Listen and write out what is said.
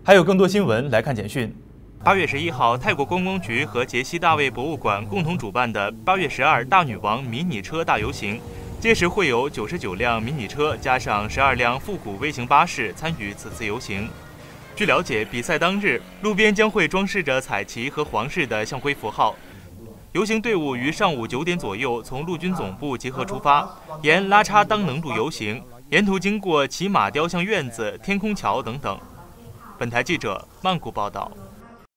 还有更多新闻，来看简讯。 8月11号，泰国观光局和杰西大卫博物馆共同主办的8月12大女王迷你车大游行，届时会有99辆迷你车加上12辆复古微型巴士参与此次游行。据了解，比赛当日，路边将会装饰着彩旗和皇室的象徽符号。游行队伍于上午9点左右从陆军总部集合出发，沿拉差当能路游行，沿途经过骑马雕像院子、天空桥等等。本台记者曼谷报道。